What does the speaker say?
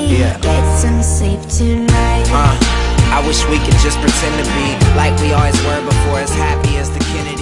Yeah. Get some sleep tonight. I wish we could just pretend to be like we always were before, as happy as the Kennedy.